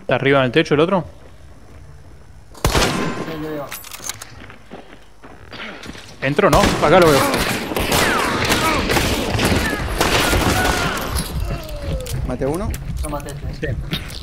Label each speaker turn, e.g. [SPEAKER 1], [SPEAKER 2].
[SPEAKER 1] ¿Está arriba en el techo el otro?
[SPEAKER 2] Sí, yo digo.
[SPEAKER 1] ¿Entro no? Acá lo veo.
[SPEAKER 3] Mate uno.
[SPEAKER 2] Lo maté, sí.
[SPEAKER 1] Sí.